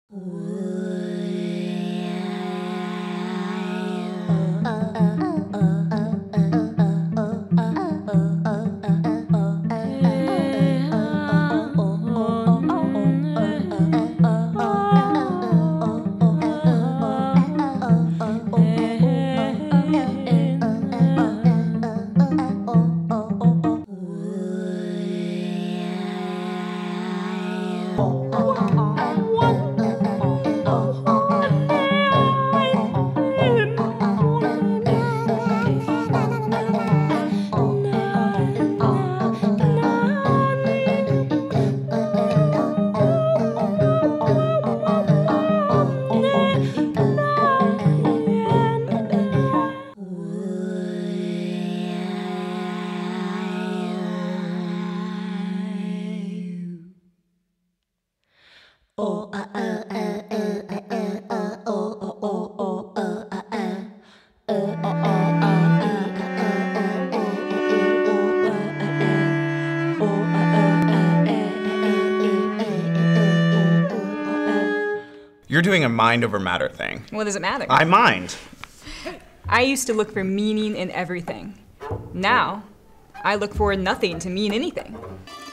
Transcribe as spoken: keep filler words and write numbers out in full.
You're doing a mind over matter thing. What does it matter? I mind. I used to look for meaning in everything. Now, I look for nothing to mean anything.